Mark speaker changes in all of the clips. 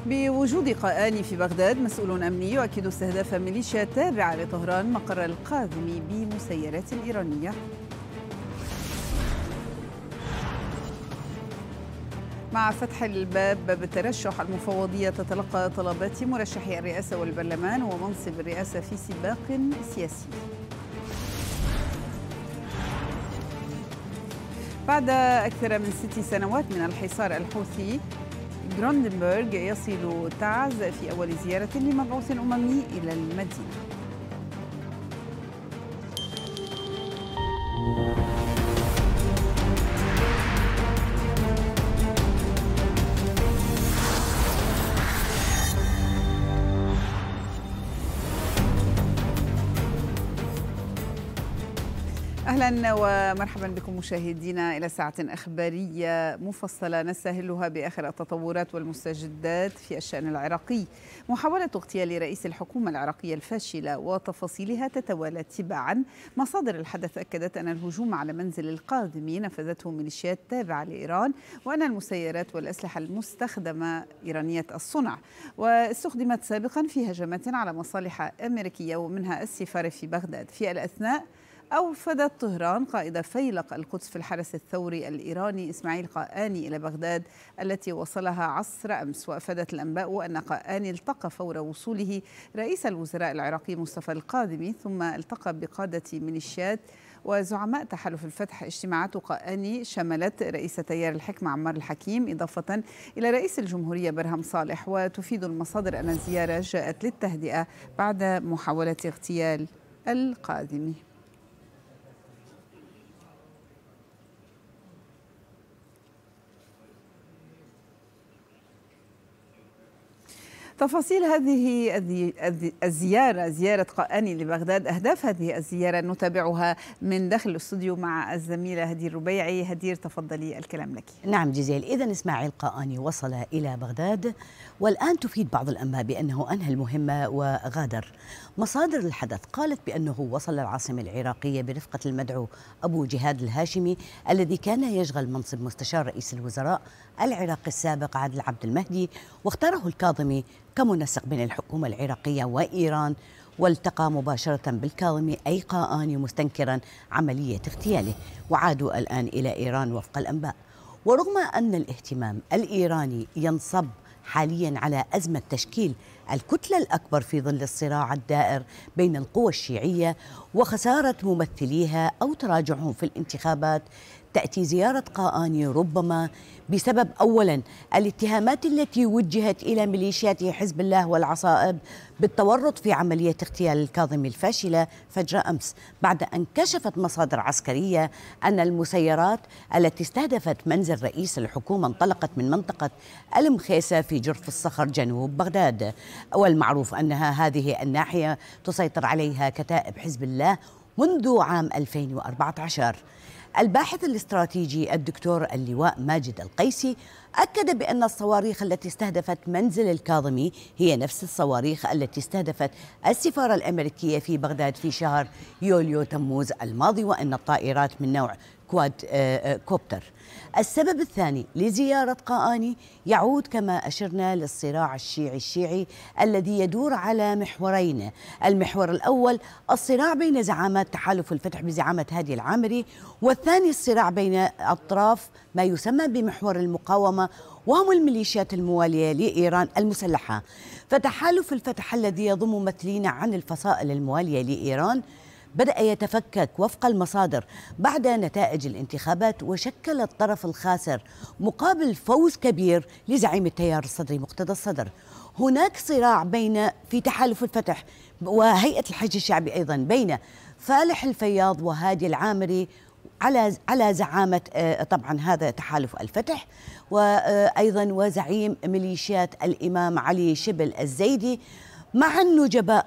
Speaker 1: بوجود قائان في بغداد، مسؤول أمني يؤكد استهداف ميليشيا تابعة لطهران مقر القاذمي بمسيرات إيرانية. مع فتح باب الترشح، المفوضية تتلقى طلبات مرشحي الرئاسة والبرلمان ومنصب الرئاسة في سباق سياسي. بعد أكثر من 6 سنوات من الحصار الحوثي، جروندنبرغ يصل تعز في أول زيارة لمبعوث أممي إلى المدينة. أهلا ومرحبا بكم مشاهدينا إلى ساعة إخبارية مفصلة نستهلها بآخر التطورات والمستجدات في الشأن العراقي. محاولة اغتيال رئيس الحكومة العراقية الفاشلة وتفاصيلها تتوالى تباعا. مصادر الحدث أكدت أن الهجوم على منزل القاذمي نفذته ميليشيات تابعة لإيران، وأن المسيرات والأسلحة المستخدمة إيرانية الصنع، واستخدمت سابقا في هجمات على مصالح أمريكية ومنها السفارة في بغداد. في الأثناء أوفدت طهران قائد فيلق القدس في الحرس الثوري الإيراني إسماعيل قائاني إلى بغداد التي وصلها عصر أمس. وأفادت الأنباء أن قائاني التقى فور وصوله رئيس الوزراء العراقي مصطفى القاذمي، ثم التقى بقادة ميليشيات وزعماء تحالف الفتح. اجتماعات قائاني شملت رئيس تيار الحكمة عمار الحكيم إضافة إلى رئيس الجمهورية برهم صالح. وتفيد المصادر أن الزيارة جاءت للتهدئة بعد محاولة اغتيال القاذمي. تفاصيل هذه الزيارة، زيارة قائاني لبغداد، أهداف هذه الزيارة نتابعها من داخل الاستوديو مع الزميلة هدير ربيعي. هدير تفضلي، الكلام لك.
Speaker 2: نعم جزيل، إذن إسماعيل قائاني وصل إلى بغداد، والآن تفيد بعض الأنباء بأنه أنهى المهمة وغادر. مصادر الحدث قالت بأنه وصل العاصمة العراقية برفقة المدعو أبو جهاد الهاشمي الذي كان يشغل منصب مستشار رئيس الوزراء العراقي السابق عادل عبد المهدي، واختاره الكاظمي كمنسق بين الحكومة العراقية وإيران، والتقى مباشرة بالكاظمي أي قائاني مستنكرا عملية اغتياله، وعادوا الآن إلى إيران وفق الأنباء. ورغم أن الاهتمام الإيراني ينصب حاليا على أزمة تشكيل الكتلة الأكبر في ظل الصراع الدائر بين القوى الشيعية وخسارة ممثليها أو تراجعهم في الانتخابات، تأتي زيارة قائاني ربما بسبب أولا الاتهامات التي وجهت إلى ميليشيات حزب الله والعصائب بالتورط في عملية اغتيال الكاظمي الفاشلة فجر أمس، بعد أن كشفت مصادر عسكرية أن المسيرات التي استهدفت منزل رئيس الحكومة انطلقت من منطقة المخيسة في جرف الصخر جنوب بغداد، والمعروف أنها هذه الناحية تسيطر عليها كتائب حزب الله منذ عام 2014. الباحث الاستراتيجي الدكتور اللواء ماجد القيسي أكد بأن الصواريخ التي استهدفت منزل الكاظمي هي نفس الصواريخ التي استهدفت السفارة الأمريكية في بغداد في شهر يوليو تموز الماضي، وأن الطائرات من نوع كواد كوبتر. السبب الثاني لزيارة قائاني يعود كما أشرنا للصراع الشيعي الذي يدور على محورين. المحور الأول الصراع بين زعامات تحالف الفتح بزعامة هادي العامري، والثاني الصراع بين أطراف ما يسمى بمحور المقاومة وهم الميليشيات الموالية لإيران المسلحة. فتحالف الفتح الذي يضم ممثلين عن الفصائل الموالية لإيران بدأ يتفكك وفق المصادر بعد نتائج الانتخابات، وشكل الطرف الخاسر مقابل فوز كبير لزعيم التيار الصدري مقتدى الصدر. هناك صراع في تحالف الفتح وهيئة الحج الشعبي أيضا بين فالح الفياض وهادي العامري على زعامة طبعا هذا تحالف الفتح، وأيضا وزعيم ميليشيات الإمام علي شبل الزيدي مع النجباء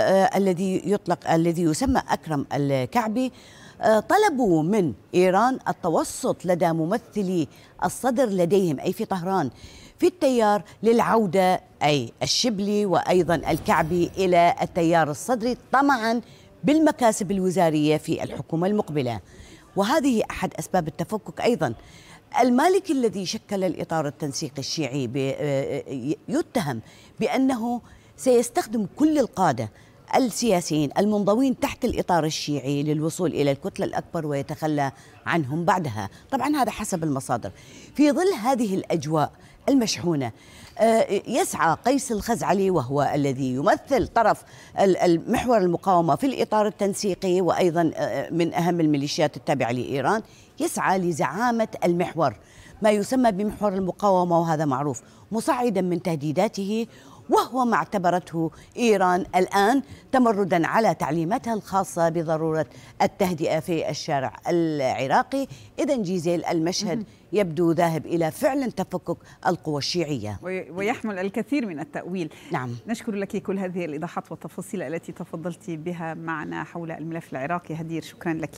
Speaker 2: الذي يسمى أكرم الكعبي. طلبوا من إيران التوسط لدى ممثلي الصدر لديهم أي في طهران في التيار للعودة أي الشبلي وأيضا الكعبي إلى التيار الصدري طمعا بالمكاسب الوزارية في الحكومة المقبلة. وهذه أحد أسباب التفكك أيضا. المالكي الذي شكل الإطار التنسيقي الشيعي يتهم بأنه سيستخدم كل القادة السياسيين المنضوين تحت الإطار الشيعي للوصول إلى الكتلة الأكبر ويتخلى عنهم بعدها. طبعا هذا حسب المصادر. في ظل هذه الأجواء المشحونة يسعى قيس الخزعلي، وهو الذي يمثل طرف المحور المقاومة في الإطار التنسيقي وأيضا من أهم الميليشيات التابعة لإيران، يسعى لزعامة المحور، ما يسمى بمحور المقاومة، وهذا معروف، مصعدا من تهديداته، وهو ما اعتبرته إيران الآن تمردا على تعليماتها الخاصة بضرورة التهدئة في الشارع العراقي. إذن جيزيل المشهد يبدو ذاهب إلى فعلا تفكك القوى الشيعية
Speaker 1: ويحمل الكثير من التأويل.
Speaker 2: نعم.
Speaker 1: نشكر لك كل هذه الإيضاحات والتفاصيل التي تفضلت بها معنا حول الملف العراقي. هدير، شكرا لك.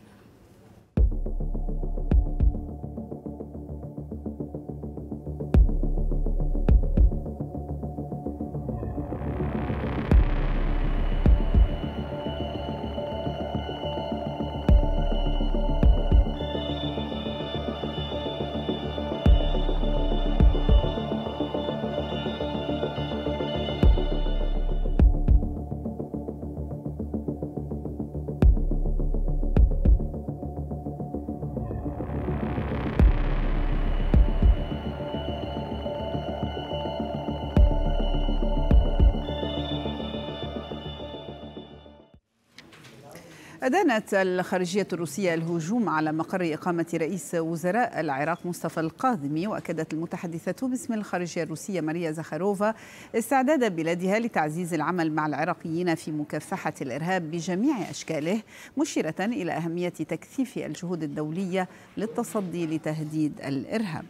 Speaker 1: أدانت الخارجية الروسية الهجوم على مقر إقامة رئيس وزراء العراق مصطفى الكاظمي، وأكدت المتحدثة باسم الخارجية الروسية ماريا زخاروفا استعداد بلادها لتعزيز العمل مع العراقيين في مكافحة الإرهاب بجميع أشكاله، مشيرة إلى أهمية تكثيف الجهود الدولية للتصدي لتهديد الإرهاب.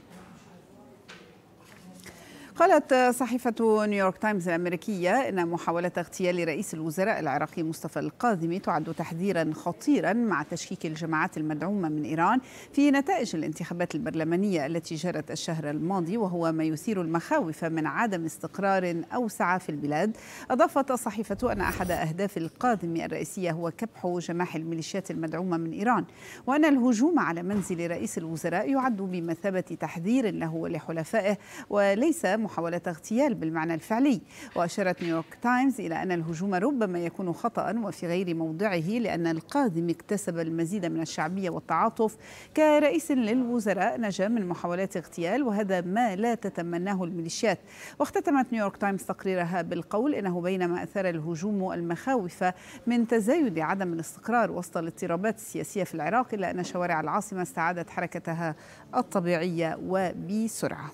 Speaker 1: قالت صحيفة نيويورك تايمز الأمريكية إن محاولة اغتيال رئيس الوزراء العراقي مصطفى الكاظمي تعد تحذيرا خطيرا مع تشكيك الجماعات المدعومة من إيران في نتائج الانتخابات البرلمانية التي جرت الشهر الماضي، وهو ما يثير المخاوف من عدم استقرار أوسع في البلاد. أضافت الصحيفة أن أحد أهداف الكاظمي الرئيسية هو كبح جماح الميليشيات المدعومة من إيران، وأن الهجوم على منزل رئيس الوزراء يعد بمثابة تحذير له ولحلفائه وليس محاولة اغتيال بالمعنى الفعلي. وأشارت نيويورك تايمز إلى أن الهجوم ربما يكون خطأ وفي غير موضعه، لأن الكاظمي اكتسب المزيد من الشعبية والتعاطف كرئيس للوزراء، نجا من محاولات اغتيال، وهذا ما لا تتمناه الميليشيات. واختتمت نيويورك تايمز تقريرها بالقول إنه بينما أثار الهجوم المخاوف من تزايد عدم الاستقرار وسط الاضطرابات السياسية في العراق، إلا أن شوارع العاصمة استعادت حركتها الطبيعية وبسرعة.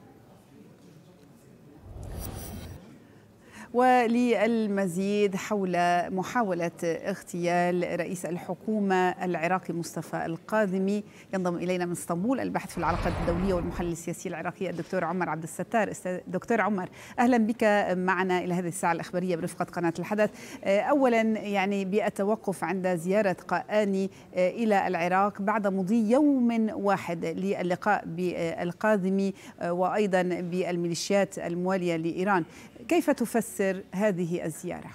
Speaker 1: وللمزيد حول محاولة اغتيال رئيس الحكومة العراقي مصطفى الكاظمي ينضم إلينا من اسطنبول الباحث في العلاقات الدولية والمحلل السياسي العراقي الدكتور عمر عبد الستار. دكتور عمر، أهلا بك معنا إلى هذه الساعة الإخبارية برفقة قناة الحدث. أولا يعني بالتوقف عند زيارة قآني إلى العراق بعد مضي يوم واحد للقاء بالكاظمي وأيضا بالميليشيات الموالية لإيران، كيف تفسر هذه الزيارة؟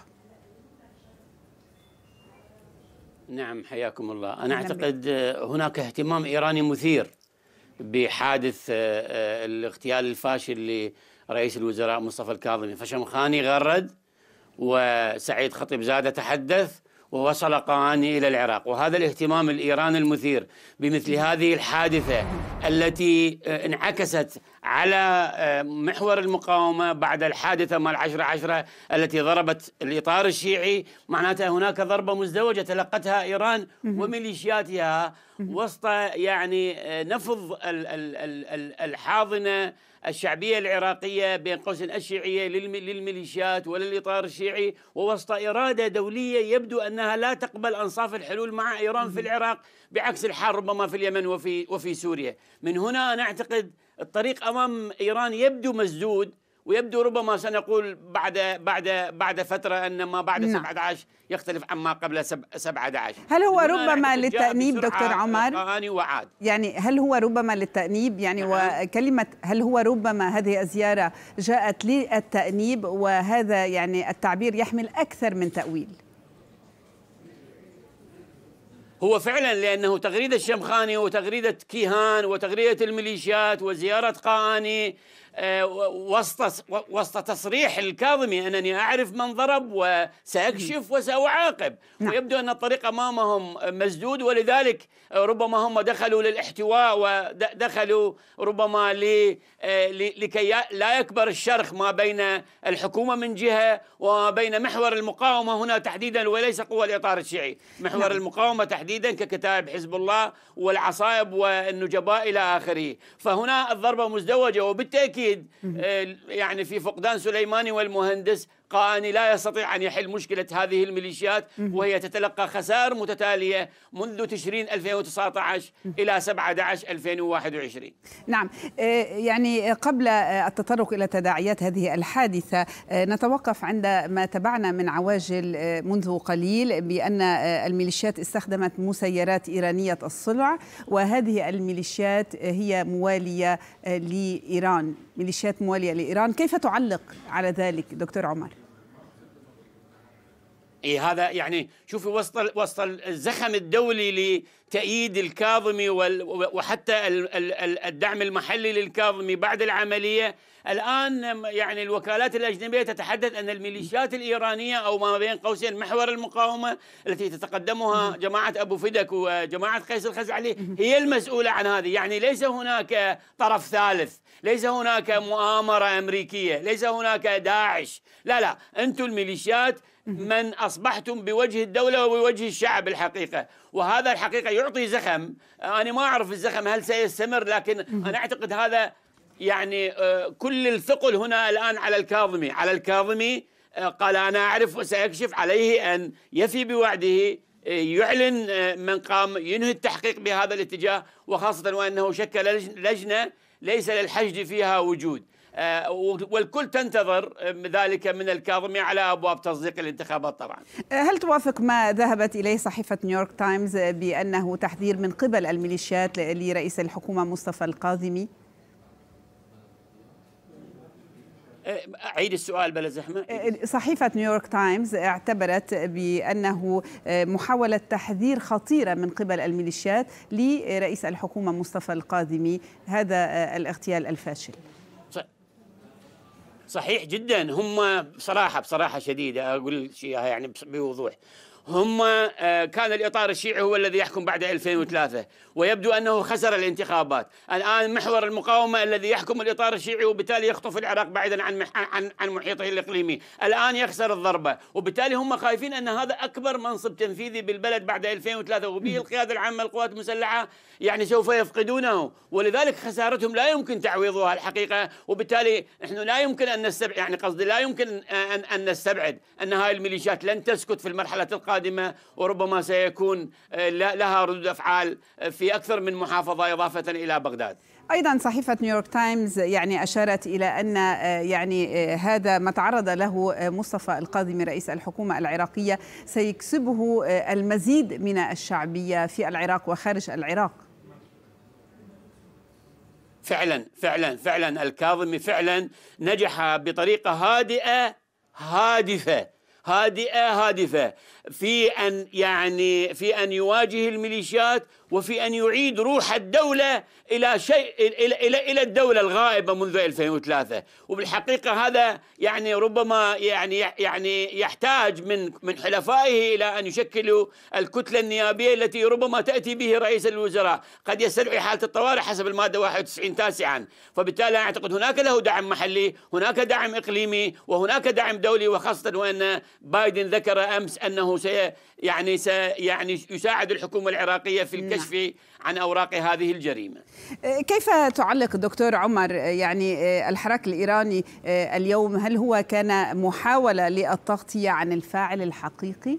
Speaker 3: نعم، حياكم الله. أنا أعتقد هناك اهتمام إيراني مثير بحادث الاغتيال الفاشل لرئيس الوزراء مصطفى الكاظمي. فشمخاني غرد وسعيد خطيب زادة تحدث ووصل قآني إلى العراق، وهذا الاهتمام الإيراني المثير بمثل هذه الحادثة التي انعكست على محور المقاومة بعد الحادثة مال 10/10 التي ضربت الإطار الشيعي، معناتها هناك ضربة مزدوجة تلقتها إيران وميليشياتها وسط يعني نفض الحاضنة الشعبية العراقية بين قوسين الشيعية للميليشيات وللإطار الشيعي، ووسط إرادة دولية يبدو أنها لا تقبل أنصاف الحلول مع إيران في العراق، بعكس الحال ربما في اليمن وفي سوريا. من هنا أنا أعتقد الطريق أمام إيران يبدو مسدود، ويبدو ربما سنقول بعد فترة أن ما بعد 17 يختلف عما قبل 17.
Speaker 1: هل هو ربما للتأنيب دكتور عمر؟
Speaker 3: يعني
Speaker 1: هل هو ربما للتأنيب يعني وكلمة هل هو ربما هذه الزيارة جاءت للتأنيب، وهذا يعني التعبير يحمل أكثر من تأويل؟
Speaker 3: هو فعلا، لأنه تغريدة الشمخاني وتغريدة كيهان وتغريدة الميليشيات وزيارة قاآني وسط تصريح الكاظمي أنني أعرف من ضرب وسأكشف وسأعاقب. ويبدو أن الطريق أمامهم مسدود، ولذلك ربما هم دخلوا للاحتواء ودخلوا ربما لكي لا يكبر الشرخ ما بين الحكومة من جهة وما بين محور المقاومة هنا تحديدا، وليس قوى الإطار الشيعي، محور المقاومة تحديدا ككتائب حزب الله والعصائب والنجباء إلى آخره. فهنا الضربة مزدوجة، وبالتأكيد يعني في فقدان سليماني والمهندس قاآني لا يستطيع أن يحل مشكلة هذه الميليشيات، وهي تتلقى خسائر متتالية منذ تشرين 2019 إلى 17/2021.
Speaker 1: نعم، يعني قبل التطرق إلى تداعيات هذه الحادثة نتوقف عند ما تبعنا من عواجل منذ قليل بأن الميليشيات استخدمت مسيرات إيرانية الصنع، وهذه الميليشيات هي موالية لإيران، ميليشيات موالية لإيران. كيف تعلق على ذلك دكتور عمر؟
Speaker 3: هذا يعني شوفي وسط الزخم الدولي لتأييد الكاظمي وحتى الدعم المحلي للكاظمي بعد العملية، الآن يعني الوكالات الأجنبية تتحدث أن الميليشيات الإيرانية أو ما بين قوسين محور المقاومة التي تتقدمها جماعة أبو فدك وجماعة قيس الخزعلي هي المسؤولة عن هذه. يعني ليس هناك طرف ثالث، ليس هناك مؤامرة أمريكية، ليس هناك داعش، لا، أنتم الميليشيات من أصبحتم بوجه الدولة وبوجه الشعب الحقيقة. وهذا الحقيقة يعطي زخم. أنا ما أعرف الزخم هل سيستمر، لكن أنا أعتقد هذا يعني كل الثقل هنا الآن على الكاظمي. قال أنا أعرف وسأكشف، عليه أن يفي بوعده، يعلن من قام ينهي التحقيق بهذا الاتجاه، وخاصة وأنه شكل لجنة ليس للحشد فيها وجود، والكل تنتظر ذلك من الكاظمي على أبواب تصديق الانتخابات. طبعا
Speaker 1: هل توافق ما ذهبت إليه صحيفة نيويورك تايمز بأنه تحذير من قبل الميليشيات لرئيس الحكومة مصطفى الكاظمي؟
Speaker 3: أعيد السؤال بلا زحمة.
Speaker 1: صحيفة نيويورك تايمز اعتبرت بأنه محاولة تحذير خطيرة من قبل الميليشيات لرئيس الحكومة مصطفى الكاظمي هذا الاغتيال الفاشل.
Speaker 3: صحيح جدا. هم بصراحة شديدة أقول شيء يعني بوضوح، هم كان الإطار الشيعي هو الذي يحكم بعد 2003، ويبدو أنه خسر الانتخابات. الآن محور المقاومة الذي يحكم الإطار الشيعي، وبالتالي يخطف العراق بعيدا عن محيطه الإقليمي، الآن يخسر الضربة، وبالتالي هم خايفين أن هذا أكبر منصب تنفيذي بالبلد بعد 2003 وبه القيادة العامة للقوات المسلحة يعني سوف يفقدونه، ولذلك خسارتهم لا يمكن تعويضها الحقيقة. وبالتالي نحن لا يمكن أن نستبعد، يعني قصدي لا يمكن أن نستبعد أن هاي الميليشيات لن تسكت في المرحلة القادمة، وربما سيكون لها ردود أفعال في أكثر من محافظة إضافة إلى بغداد.
Speaker 1: أيضا صحيفة نيويورك تايمز يعني أشارت إلى أن يعني هذا ما تعرض له مصطفى الكاظمي رئيس الحكومة العراقية سيكسبه المزيد من الشعبية في العراق وخارج العراق.
Speaker 3: فعلا الكاظمي فعلا نجح بطريقة هادفة في أن يواجه الميليشيات، وفي أن يعيد روح الدولة إلى الدولة الغائبة منذ 2003. وبالحقيقة هذا يعني ربما يعني يحتاج من حلفائه إلى أن يشكلوا الكتلة النيابية التي ربما تأتي به رئيس الوزراء، قد يستدعي حالة الطوارئ حسب المادة 91 تاسعا. فبالتالي أعتقد هناك له دعم محلي، هناك دعم إقليمي، وهناك دعم دولي، وخاصة وأن بايدن ذكر أمس أنه يساعد الحكومة العراقية في الكشف عن أوراق هذه الجريمة.
Speaker 1: كيف تعلق دكتور عمر يعني الحراك الإيراني اليوم، هل هو كان محاولة للتغطية عن الفاعل الحقيقي؟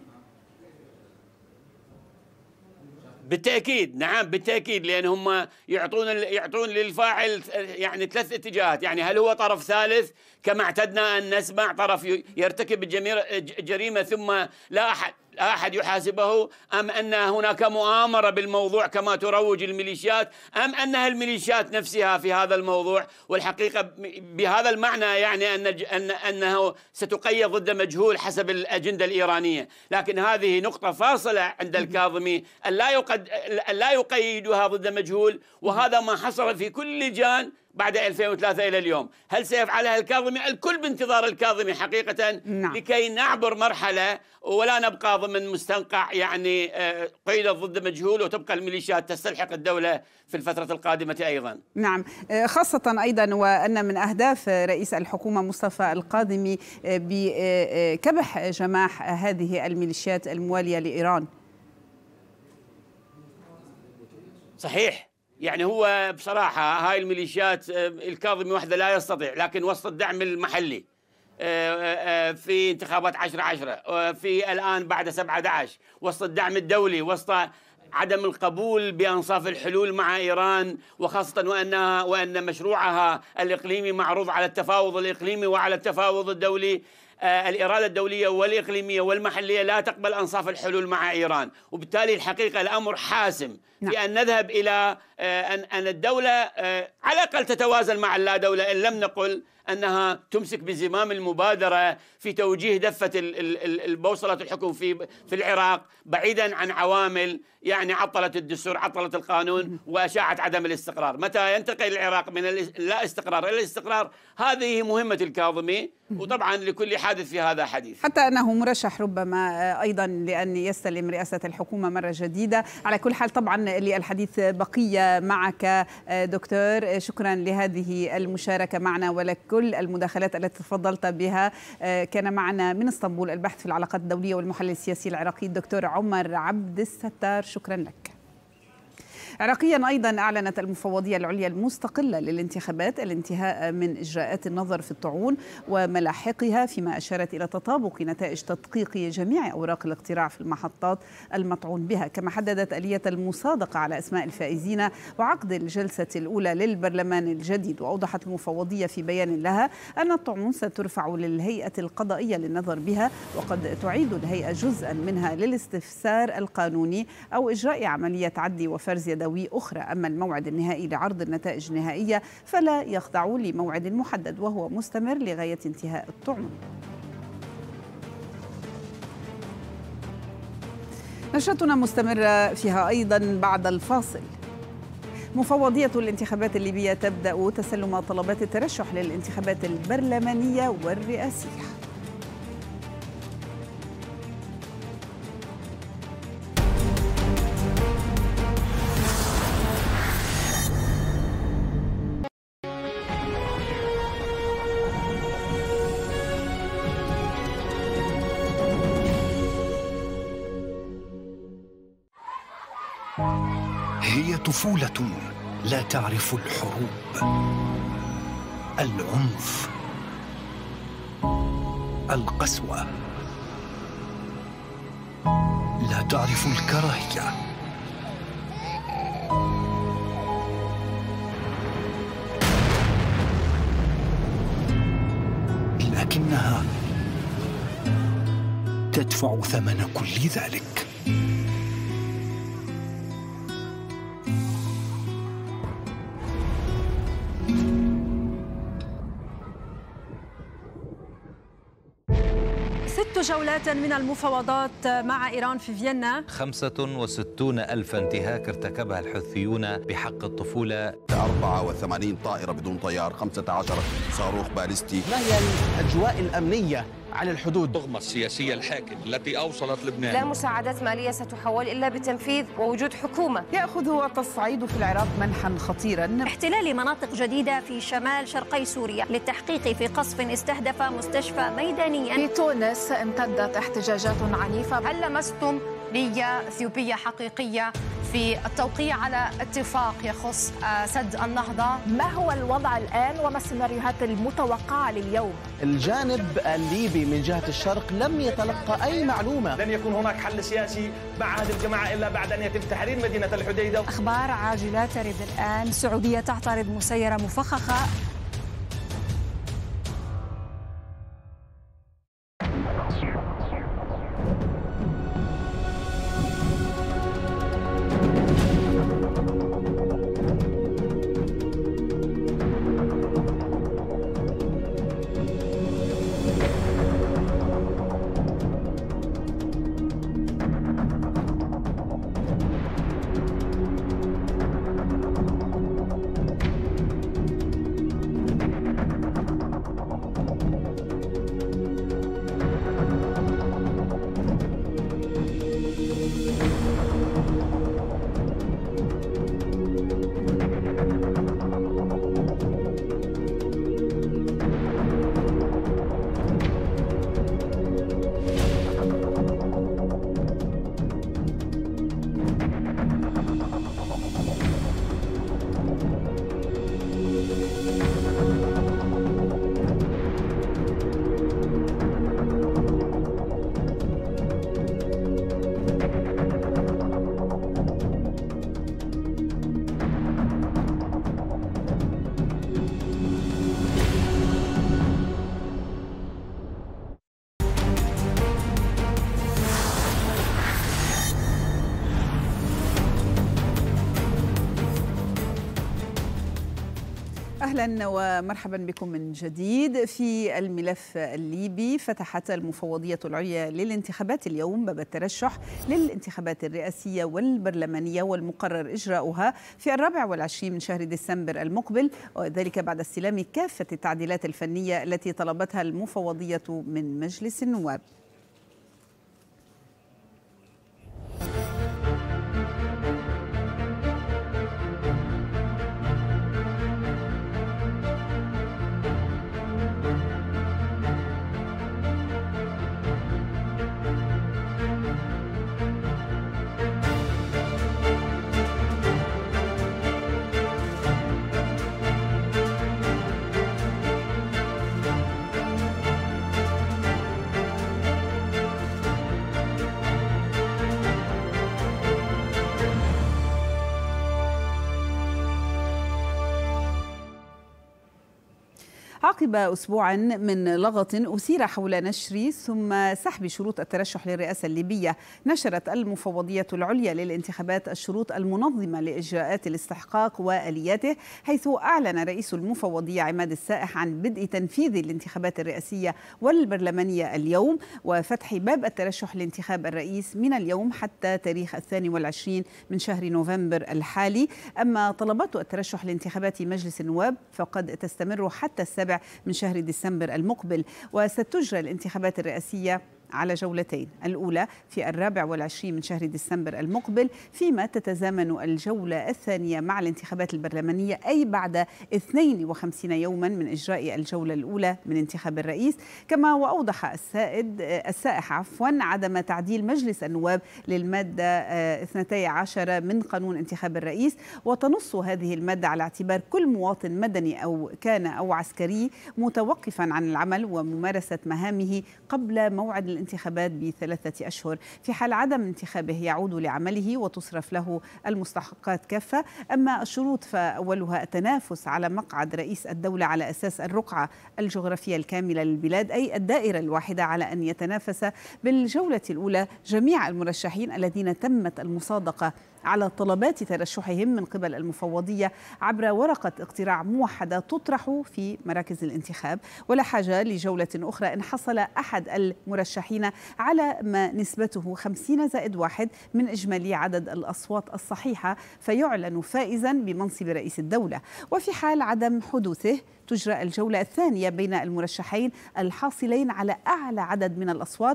Speaker 3: بالتأكيد، نعم بالتأكيد، لأن هم يعطون للفاعل يعني 3 اتجاهات. يعني هل هو طرف ثالث كما اعتدنا أن نسمع طرف يرتكب الجريمة ثم لا أحد يحاسبه، أم أن هناك مؤامرة بالموضوع كما تروج الميليشيات، أم أنها الميليشيات نفسها في هذا الموضوع؟ والحقيقة بهذا المعنى يعني أنه ستقيد ضد مجهول حسب الأجندة الإيرانية. لكن هذه نقطة فاصلة عند الكاظمي، أن لا يقيدها ضد مجهول، وهذا ما حصل في كل لجان بعد 2003 إلى اليوم. هل سيفعلها الكاظمي؟ الكل بانتظار الكاظمي حقيقة، لكي نعبر مرحلة ولا نبقى ضمن مستنقع يعني قيد ضد مجهول، وتبقى الميليشيات تستلحق الدولة في الفترة القادمة أيضا.
Speaker 1: نعم، خاصة أيضا وأن من أهداف رئيس الحكومة مصطفى الكاظمي بكبح جماح هذه الميليشيات الموالية لإيران.
Speaker 3: صحيح، يعني هو بصراحة هاي الميليشيات الكاظمي وحده لا يستطيع، لكن وسط الدعم المحلي في انتخابات 10/10، في الآن بعد 17، وسط الدعم الدولي، وسط عدم القبول بأنصاف الحلول مع إيران، وخاصة وأن مشروعها الإقليمي معروض على التفاوض الإقليمي وعلى التفاوض الدولي. الإرادة الدولية والإقليمية والمحلية لا تقبل أنصاف الحلول مع إيران، وبالتالي الحقيقة الأمر حاسم في أن نذهب إلى أن الدولة على الأقل تتوازن مع اللا دولة، إن لم نقل أنها تمسك بزمام المبادرة في توجيه دفة البوصلة الحكم في العراق بعيدا عن عوامل يعني عطلت الدستور، عطلت القانون، وأشاعت عدم الاستقرار. متى ينتقل العراق من لا استقرار إلى الاستقرار؟ هذه مهمة الكاظمي، وطبعا لكل حادث في هذا حديث.
Speaker 1: حتى أنه مرشح ربما أيضا لأن يستلم رئاسة الحكومة مرة جديدة. على كل حال طبعا للحديث بقية معك دكتور، شكرا لهذه المشاركة معنا ولكل المداخلات التي تفضلت بها. كان معنا من اسطنبول الباحث في العلاقات الدولية والمحلل السياسي العراقي الدكتور عمر عبد الستار، شكرا لك. عراقيا أيضا أعلنت المفوضية العليا المستقلة للانتخابات الانتهاء من إجراءات النظر في الطعون وملاحقها، فيما أشارت إلى تطابق نتائج تدقيق جميع أوراق الاقتراع في المحطات المطعون بها. كما حددت آلية المصادقة على أسماء الفائزين وعقد الجلسة الأولى للبرلمان الجديد. وأوضحت المفوضية في بيان لها أن الطعون سترفع للهيئة القضائية للنظر بها، وقد تعيد الهيئة جزءا منها للاستفسار القانوني أو إجراء عملية عد وفرز يدوي أخرى. أما الموعد النهائي لعرض النتائج النهائية فلا يخضع لموعد محدد، وهو مستمر لغاية انتهاء الطعون. نشرتنا مستمرة فيها أيضا بعد الفاصل. مفوضية الانتخابات الليبية تبدأ تسلم طلبات الترشح للانتخابات البرلمانية والرئاسية.
Speaker 4: هي طفولة لا تعرف الحروب، العنف، القسوة، لا تعرف الكراهية. لكنها تدفع ثمن كل ذلك.
Speaker 5: جولات من المفاوضات مع إيران في فيينا.
Speaker 6: 65,000 انتهاك ارتكبها الحوثيون بحق الطفولة.
Speaker 7: 84 طائرة بدون طيار، 15 صاروخ باليستي.
Speaker 8: ما هي الأجواء الأمنية على الحدود؟
Speaker 9: الضغمة السياسية الحاكمة التي أوصلت لبنان.
Speaker 10: لا مساعدات مالية ستحول إلا بتنفيذ ووجود حكومة.
Speaker 1: يأخذ التصعيد في العراق منحا خطيرا.
Speaker 11: احتلال مناطق جديدة في شمال شرقي سوريا للتحقيق في قصف استهدف مستشفى ميدانيا.
Speaker 12: في تونس امتدت احتجاجات عنيفة.
Speaker 13: هل لمستم نية إثيوبية حقيقية في التوقيع على اتفاق يخص سد النهضة؟
Speaker 12: ما هو الوضع الآن وما السيناريوهات المتوقعة لليوم؟
Speaker 8: الجانب الليبي من جهة الشرق لم يتلقى أي معلومة.
Speaker 14: لن يكون هناك حل سياسي مع هذه الجماعة إلا بعد أن يتم تحرير مدينة الحديدة.
Speaker 5: أخبار عاجلة ترد الآن. السعودية تعترض مسيرة مفخخة.
Speaker 1: أهلا ومرحبا بكم من جديد. في الملف الليبي، فتحت المفوضية العليا للانتخابات اليوم باب الترشح للانتخابات الرئاسية والبرلمانية، والمقرر إجراؤها في 24 من شهر ديسمبر المقبل، وذلك بعد استلام كافة التعديلات الفنية التي طلبتها المفوضية من مجلس النواب. عقب أسبوع من لغط أثير حول نشر ثم سحب شروط الترشح للرئاسة الليبية، نشرت المفوضية العليا للانتخابات الشروط المنظمة لإجراءات الاستحقاق وآلياته، حيث أعلن رئيس المفوضية عماد السائح عن بدء تنفيذ الانتخابات الرئاسية والبرلمانية اليوم، وفتح باب الترشح لانتخاب الرئيس من اليوم حتى تاريخ 22 من شهر نوفمبر الحالي. أما طلبات الترشح لانتخابات مجلس النواب فقد تستمر حتى 7 من شهر ديسمبر المقبل، وستجرى الانتخابات الرئاسية على جولتين، الأولى في 24 من شهر ديسمبر المقبل، فيما تتزامن الجولة الثانية مع الانتخابات البرلمانية، أي بعد 52 يوما من إجراء الجولة الأولى من انتخاب الرئيس. كما وأوضح السائح عدم تعديل مجلس النواب للمادة 12 من قانون انتخاب الرئيس، وتنص هذه المادة على اعتبار كل مواطن مدني أو كان أو عسكري متوقفا عن العمل وممارسة مهامه قبل موعد الانتخابات ب3 أشهر. في حال عدم انتخابه يعود لعمله وتصرف له المستحقات كافة. أما الشروط فأولها التنافس على مقعد رئيس الدولة على أساس الرقعة الجغرافية الكاملة للبلاد، أي الدائرة الواحدة، على أن يتنافس بالجولة الأولى جميع المرشحين الذين تمت المصادقة على طلبات ترشحهم من قبل المفوضية عبر ورقة اقتراع موحدة تطرح في مراكز الانتخاب، ولا حاجة لجولة أخرى إن حصل أحد المرشحين على ما نسبته 50+1 من إجمالي عدد الأصوات الصحيحة فيعلن فائزا بمنصب رئيس الدولة. وفي حال عدم حدوثه تجرى الجولة الثانية بين المرشحين الحاصلين على أعلى عدد من الأصوات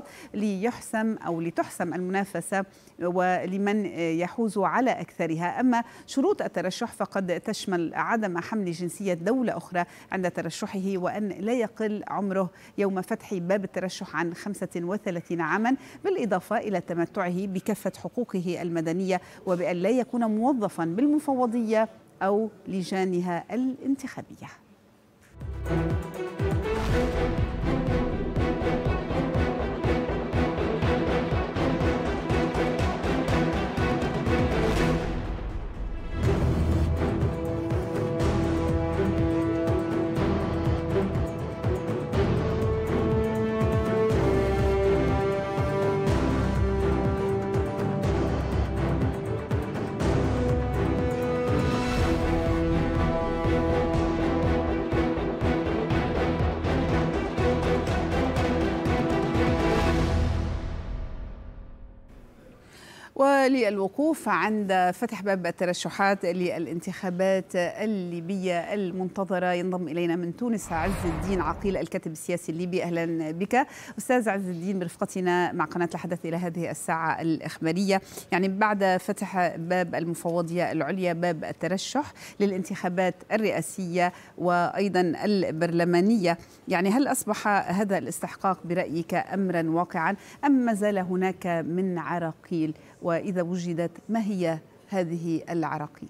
Speaker 1: لتحسم المنافسة ولمن يحوز على أكثرها. أما شروط الترشح فقد تشمل عدم حمل جنسية دولة أخرى عند ترشحه، وأن لا يقل عمره يوم فتح باب الترشح عن 35 عاما، بالإضافة إلى تمتعه بكافة حقوقه المدنية، وبأن لا يكون موظفا بالمفوضية أو لجانها الانتخابية. وللوقوف عند فتح باب الترشحات للانتخابات الليبية المنتظرة ينضم إلينا من تونس عز الدين عقيل الكاتب السياسي الليبي. أهلا بك أستاذ عز الدين برفقتنا مع قناة الحدث إلى هذه الساعة الإخبارية. يعني بعد فتح باب المفوضية العليا باب الترشح للانتخابات الرئاسية وأيضا البرلمانية، يعني هل أصبح هذا الاستحقاق برأيك أمرا واقعا أم ما زال هناك من عراقيل؟ وإذا وجدت ما هي هذه العراقيل؟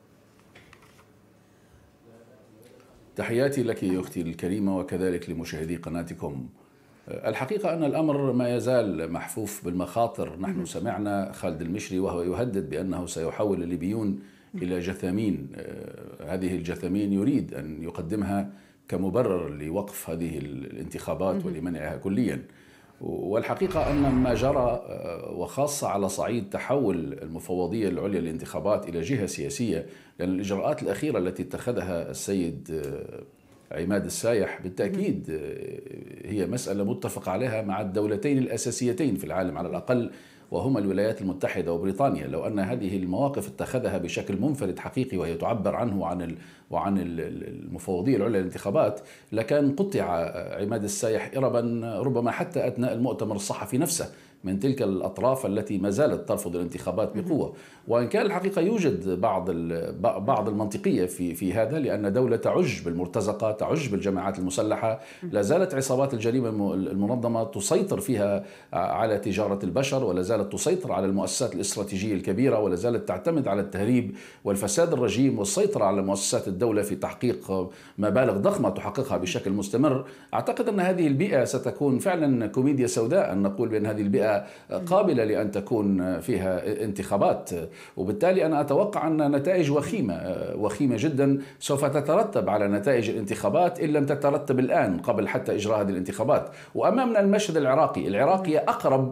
Speaker 15: تحياتي لك أختي الكريمة وكذلك لمشاهدي قناتكم. الحقيقة أن الأمر ما يزال محفوف بالمخاطر. نحن سمعنا خالد المشري وهو يهدد بأنه سيحول الليبيون إلى جثامين. هذه الجثامين يريد أن يقدمها كمبرر لوقف هذه الانتخابات ولمنعها كليا. والحقيقة أن ما جرى وخاصة على صعيد تحول المفوضية العليا للانتخابات إلى جهة سياسية، لأن الإجراءات الأخيرة التي اتخذها السيد عماد السايح بالتأكيد هي مسألة متفق عليها مع الدولتين الأساسيتين في العالم على الأقل، وهما الولايات المتحدة وبريطانيا. لو أن هذه المواقف اتخذها بشكل منفرد حقيقي وهي تعبر عنه وعن المفوضية العليا للانتخابات لكان قطع عماد السايح إربا ربما حتى أثناء المؤتمر الصحفي نفسه من تلك الأطراف التي ما زالت ترفض الانتخابات بقوة. وإن كان الحقيقة يوجد بعض المنطقية في هذا، لأن دولة تعج بالمرتزقة، تعج بالجماعات المسلحة، لا زالت عصابات الجريمة المنظمة تسيطر فيها على تجارة البشر، ولا زالت تسيطر على المؤسسات الاستراتيجية الكبيرة، ولا زالت تعتمد على التهريب والفساد الرجيم والسيطرة على مؤسسات الدولة في تحقيق مبالغ ضخمة تحققها بشكل مستمر. أعتقد أن هذه البيئة ستكون فعلا كوميديا سوداء أن نقول بأن هذه البيئة قابلة لأن تكون فيها انتخابات، وبالتالي أنا أتوقع أن نتائج وخيمة جدا سوف تترتب على نتائج الانتخابات إن لم تترتب الآن قبل حتى إجراء هذه الانتخابات. وأمامنا المشهد العراقي أقرب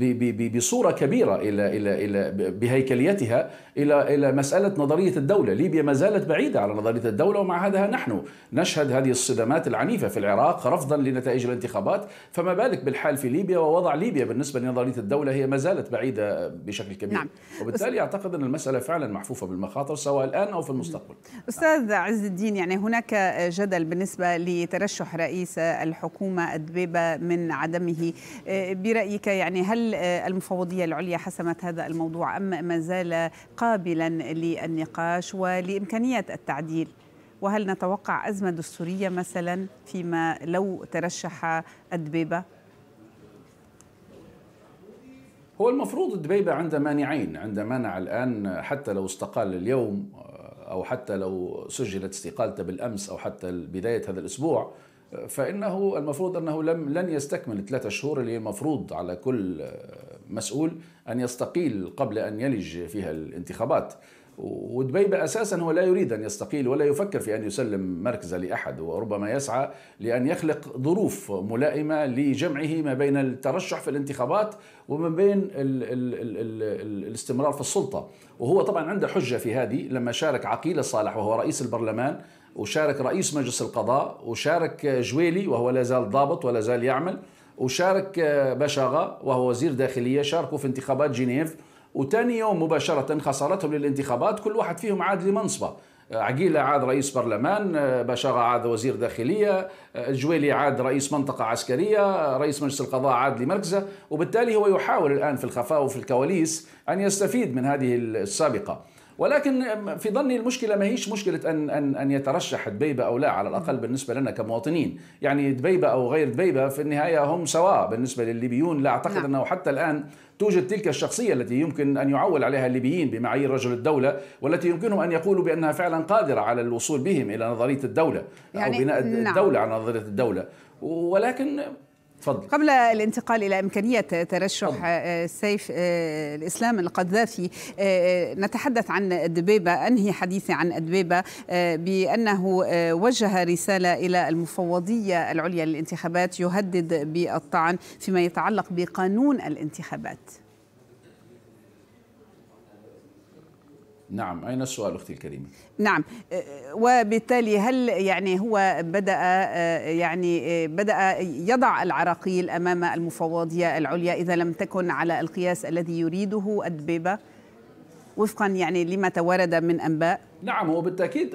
Speaker 15: بصورة كبيرة إلى بهيكليتها إلى مسألة نظرية الدولة. ليبيا ما زالت بعيدة على نظرية الدولة، ومع هذا نحن نشهد هذه الصدمات العنيفة في العراق رفضا لنتائج الانتخابات، فما بالك بالحال في ليبيا ووضع ليبيا بالنسبة لنظرية الدولة هي ما زالت بعيدة بشكل كبير. نعم. وبالتالي أعتقد أن المسألة فعلا محفوفة بالمخاطر سواء الآن أو في المستقبل.
Speaker 1: أستاذ عز الدين، يعني هناك جدل بالنسبة لترشح رئيس الحكومة الدبيبة من عدمه. برأيك يعني هل المفوضية العليا حسمت هذا الموضوع أم ما زال قابلا للنقاش ولإمكانية التعديل؟ وهل نتوقع أزمة دستورية مثلا فيما لو ترشح الدبيبة؟
Speaker 15: هو المفروض الدبيبة عنده مانعين. عنده مانع الآن حتى لو استقال اليوم أو حتى لو سجلت استقالته بالأمس أو حتى بداية هذا الأسبوع، فإنه المفروض أنه لن يستكمل 3 شهور اللي المفروض على كل مسؤول أن يستقيل قبل أن يلج فيها الانتخابات. ودبيبة أساسا هو لا يريد أن يستقيل ولا يفكر في أن يسلم مركزه لأحد، وربما يسعى لأن يخلق ظروف ملائمة لجمعه ما بين الترشح في الانتخابات وما بين الاستمرار في السلطة. وهو طبعا عنده حجة في هذه لما شارك عقيل الصالح وهو رئيس البرلمان، وشارك رئيس مجلس القضاء، وشارك جويلي وهو لا زال ضابط ولا زال يعمل، وشارك بشاغة وهو وزير داخلية، شاركوا في انتخابات جنيف، وتاني يوم مباشرة خسارتهم للانتخابات كل واحد فيهم عاد لمنصبه. عقيلة عاد رئيس برلمان، بشاغة عاد وزير داخلية، الجويلي عاد رئيس منطقة عسكرية، رئيس مجلس القضاء عاد لمركزه. وبالتالي هو يحاول الآن في الخفاء وفي الكواليس أن يستفيد من هذه السابقة. ولكن في ظني المشكلة ما هيش مشكلة أن يترشح دبيبة أو لا، على الأقل بالنسبة لنا كمواطنين. يعني دبيبة أو غير دبيبة في النهاية هم سواء بالنسبة للليبيون. لا أعتقد أنه حتى الآن توجد تلك الشخصية التي يمكن أن يعول عليها الليبيين بمعايير رجل الدولة، والتي يمكنهم أن يقولوا بأنها فعلا قادرة على الوصول بهم إلى نظرية الدولة أو بناء الدولة على نظرية الدولة. ولكن فضل.
Speaker 1: قبل الانتقال إلى إمكانية ترشح سيف الإسلام القذافي، نتحدث عن الدبيبة. أنهي حديثي عن الدبيبة بأنه وجه رسالة إلى المفوضية العليا للانتخابات يهدد بالطعن فيما يتعلق بقانون الانتخابات.
Speaker 15: نعم، أين السؤال أختي الكريمة؟
Speaker 1: نعم، وبالتالي هل يعني هو بدأ يضع العراقيل أمام المفوضية العليا إذا لم تكن على القياس الذي يريده الدبيبة وفقا يعني لما توارد من أنباء؟
Speaker 15: نعم، هو بالتأكيد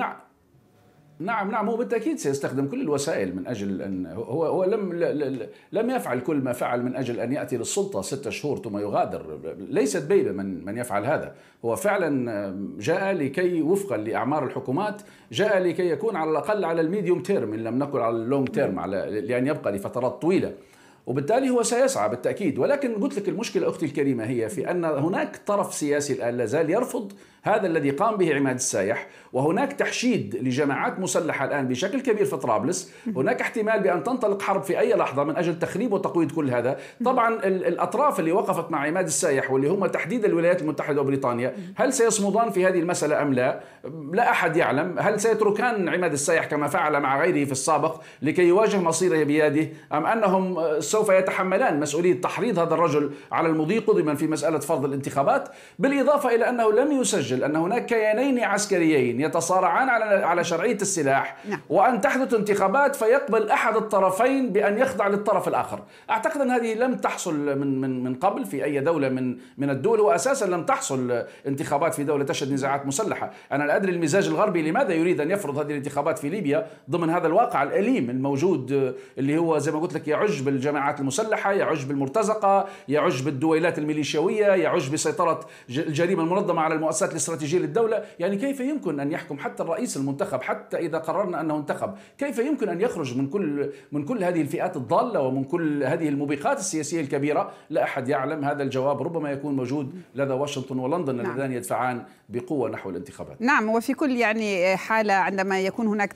Speaker 15: نعم هو بالتأكيد سيستخدم كل الوسائل من أجل أن هو لم يفعل كل ما فعل من أجل أن يأتي للسلطة 6 شهور ثم يغادر. ليست بيبة من يفعل هذا. هو فعلا جاء لكي وفقا لأعمار الحكومات جاء لكي يكون على الأقل على الميديوم تيرم إن لم نقل على اللونج تيرم، لأن يبقى لفترات طويلة، وبالتالي هو سيسعى بالتأكيد. ولكن قلت لك المشكلة أختي الكريمة هي في أن هناك طرف سياسي الآن لا زال يرفض هذا الذي قام به عماد السايح، وهناك تحشيد لجماعات مسلحة الآن بشكل كبير في طرابلس. هناك احتمال بأن تنطلق حرب في أي لحظة من أجل تخريب وتقويض كل هذا. طبعا الأطراف اللي وقفت مع عماد السايح واللي هم تحديدا الولايات المتحدة وبريطانيا، هل سيصمدان في هذه المسألة أم لا؟ لا أحد يعلم. هل سيتركان عماد السايح كما فعل مع غيره في السابق لكي يواجه مصيره بيده، أم أنهم سوف يتحملان مسؤولية تحريض هذا الرجل على المضي قدما في مسألة فرض الانتخابات؟ بالإضافة إلى أنه لم يسجل أن هناك كيانين عسكريين يتصارعان على شرعية السلاح، وأن تحدث انتخابات فيقبل أحد الطرفين بأن يخضع للطرف الآخر. أعتقد أن هذه لم تحصل من قبل في أي دولة من الدول، وأساسا لم تحصل انتخابات في دولة تشهد نزاعات مسلحة. أنا لا أدري المزاج الغربي لماذا يريد أن يفرض هذه الانتخابات في ليبيا ضمن هذا الواقع الأليم الموجود، اللي هو زي ما قلت لك يعج بالجماعات المسلحة، يعج بالمرتزقة، يعج بالدويلات الميليشيوية، يعج بسيطرة الجريمة المنظمة على المؤسسات الاستراتيجية للدولة. يعني كيف يمكن أن يحكم حتى الرئيس المنتخب، حتى إذا قررنا أنه انتخب، كيف يمكن أن يخرج من كل هذه الفئات الضالة ومن كل هذه الموبقات السياسية الكبيرة؟ لا أحد يعلم. هذا الجواب ربما يكون موجود لدى واشنطن ولندن اللذان يدفعان بقوة نحو الانتخابات.
Speaker 1: نعم، وفي كل يعني حالة عندما يكون هناك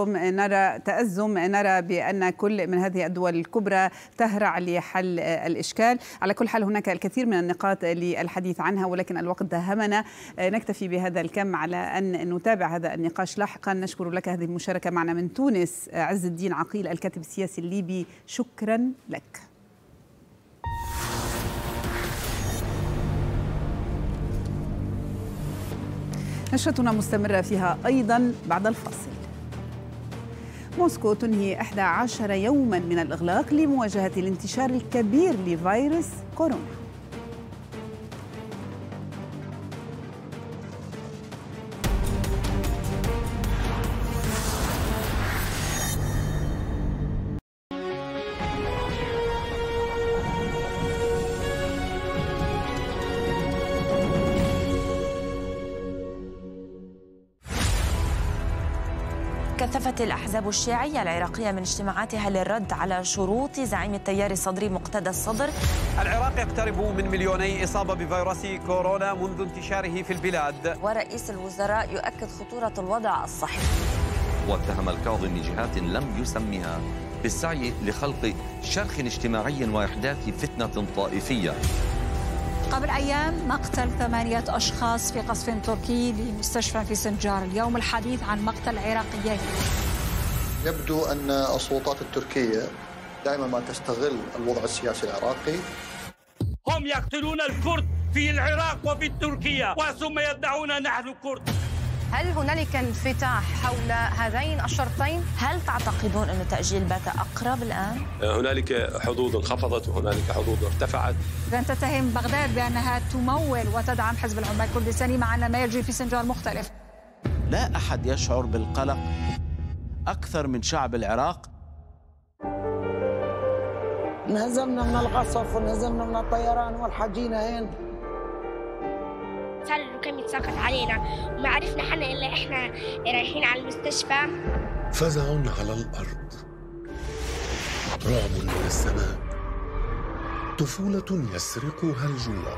Speaker 1: تأزم نرى بأن كل من هذه الدول الكبرى تهرع لحل الإشكال. على كل حال هناك الكثير من النقاط للحديث عنها، ولكن الوقت داهمنا. نكتفي بهذا الكم على أن نتابع هذا النقاش لاحقا. نشكر لك هذه المشاركة معنا من تونس عز الدين عقيل الكاتب السياسي الليبي، شكرا لك. نشرتنا مستمرة فيها أيضا بعد الفاصل. موسكو تنهي 11 يوما من الإغلاق لمواجهة الانتشار الكبير لفيروس كورونا.
Speaker 16: كثفت الأحزاب الشيعية العراقية من اجتماعاتها للرد على شروط زعيم التيار الصدري مقتدى الصدر.
Speaker 17: العراق يقترب من 2,000,000 إصابة بفيروس كورونا منذ انتشاره في البلاد،
Speaker 16: ورئيس الوزراء يؤكد خطورة الوضع الصحي.
Speaker 6: واتهم الكاظمي جهات لم يسمها بالسعي لخلق شرخ اجتماعي وإحداث فتنة طائفية.
Speaker 5: قبل أيام مقتل 8 أشخاص في قصف تركي لمستشفى في سنجار. اليوم الحديث عن مقتل عراقيين.
Speaker 18: يبدو أن السلطات التركية دائما ما تستغل الوضع السياسي العراقي.
Speaker 19: هم يقتلون الكرد في العراق وفي تركيا وثم يدعون نحن كرد.
Speaker 13: هل هنالك انفتاح حول هذين الشرطين؟
Speaker 16: هل تعتقدون أن تأجيل بات أقرب الآن؟
Speaker 20: هنالك حظوظ انخفضت وهنالك حظوظ ارتفعت.
Speaker 5: إذا تتهم بغداد بأنها تمول وتدعم حزب العمال الكردستاني مع أن ما يجري في سنجار مختلف.
Speaker 8: لا أحد يشعر بالقلق أكثر من شعب العراق.
Speaker 21: انهزمنا من القصف وانهزمنا من الطيران والحجينا هين.
Speaker 22: صار الركام يتساقط علينا وما عرفنا حنا إلا إحنا رايحين على المستشفى.
Speaker 23: فزع على الأرض، رعب من السماء، طفولة يسرقها الجوع،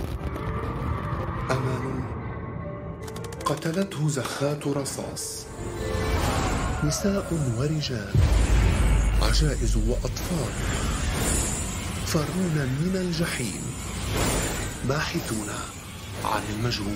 Speaker 23: أمل قتلته زخات رصاص، نساء ورجال، عجائز وأطفال فرون من الجحيم باحثون عن المجهول.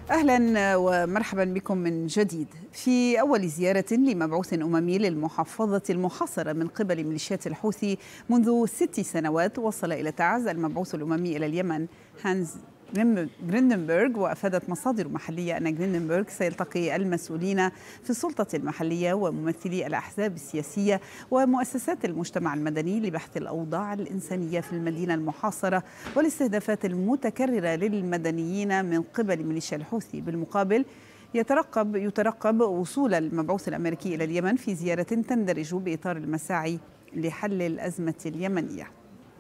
Speaker 1: أهلا ومرحبا بكم من جديد. في أول زيارة لمبعوث أممي للمحافظة المحاصرة من قبل ميليشيات الحوثي منذ 6 سنوات، وصل إلى تعز المبعوث الأممي إلى اليمن هانز غريندنبرغ، وأفادت مصادر محلية أن غريندنبرغ سيلتقي المسؤولين في السلطة المحلية وممثلي الأحزاب السياسية ومؤسسات المجتمع المدني لبحث الأوضاع الإنسانية في المدينة المحاصرة والاستهدافات المتكررة للمدنيين من قبل ميليشيا الحوثي. بالمقابل يترقب وصول المبعوث الأمريكي إلى اليمن في زيارة تندرج بإطار المساعي لحل الأزمة اليمنية.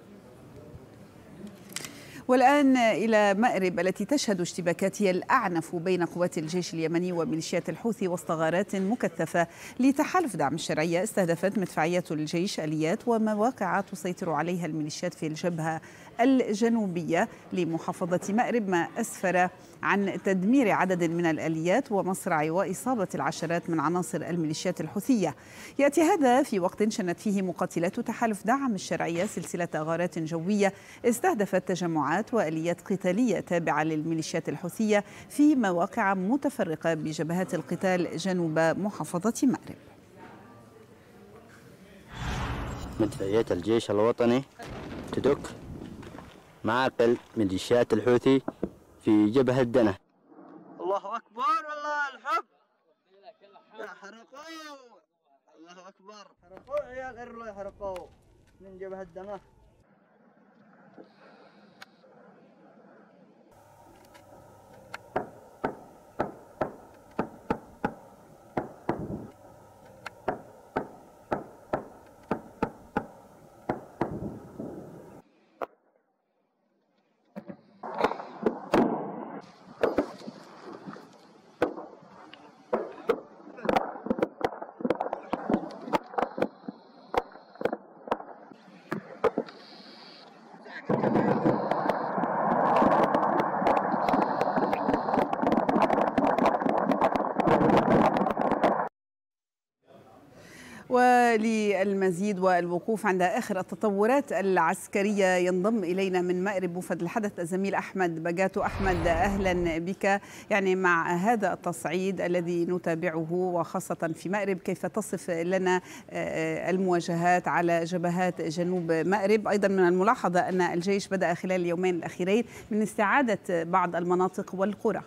Speaker 1: والآن إلى مأرب التي تشهد اشتباكاتها الأعنف بين قوات الجيش اليمني وميليشيات الحوثي وسط غارات مكثفة لتحالف دعم الشرعية استهدفت مدفعيات الجيش آليات ومواقع تسيطر عليها الميليشيات في الجبهة الجنوبية لمحافظة مأرب، ما أسفر عن تدمير عدد من الآليات ومصرع وإصابة العشرات من عناصر الميليشيات الحوثية. يأتي هذا في وقت شنت فيه مقاتلات تحالف دعم الشرعية سلسلة غارات جوية استهدفت تجمعات وآليات قتالية تابعة للميليشيات الحوثية في مواقع متفرقة بجبهات القتال جنوب محافظة مأرب.
Speaker 2: مدفعيات الجيش الوطني تدك معاقل ميليشيات الحوثي في جبهة دنا.
Speaker 3: الله أكبر، والله الحب حرقوه، الله أكبر حرقوه عيال إرلو حرقوه من جبهة دنا.
Speaker 1: وللمزيد والوقوف عند آخر التطورات العسكرية ينضم إلينا من مأرب وفد الحدث الزميل أحمد بقاتو. أحمد، أهلا بك. يعني مع هذا التصعيد الذي نتابعه وخاصة في مأرب، كيف تصف لنا المواجهات على جبهات جنوب مأرب؟ أيضا من الملاحظة أن الجيش بدأ خلال اليومين الأخيرين من استعادة بعض المناطق والقرى.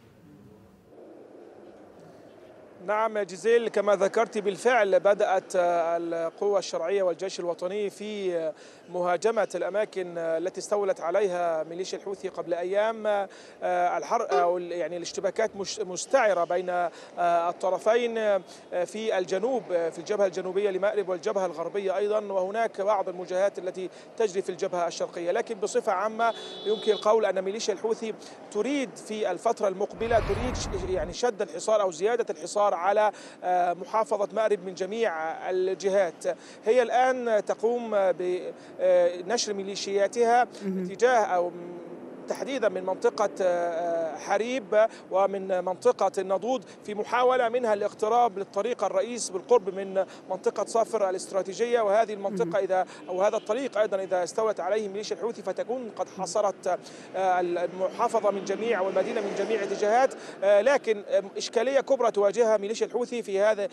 Speaker 4: نعم جزيل، كما ذكرت بالفعل بدأت القوى الشرعية والجيش الوطني في مهاجمة الأماكن التي استولت عليها ميليشيا الحوثي قبل أيام. الحرب أو يعني الاشتباكات مستعرة بين الطرفين في الجنوب، في الجبهة الجنوبية لمأرب والجبهة الغربية أيضا، وهناك بعض المواجهات التي تجري في الجبهة الشرقية. لكن بصفة عامة يمكن القول أن ميليشيا الحوثي تريد في الفترة المقبلة يعني شد الحصار أو زيادة الحصار على محافظة مأرب من جميع الجهات. هي الآن تقوم بنشر ميليشياتها اتجاه أو تحديدا من منطقة حريب ومن منطقة النضود في محاولة منها الاقتراب للطريق الرئيس بالقرب من منطقة صافر الاستراتيجية. وهذه المنطقة إذا أو هذا الطريق أيضا إذا استولت عليه ميليشيا الحوثي فتكون قد حاصرت المحافظة من جميع والمدينة من جميع اتجاهات. لكن إشكالية كبرى تواجهها ميليشيا الحوثي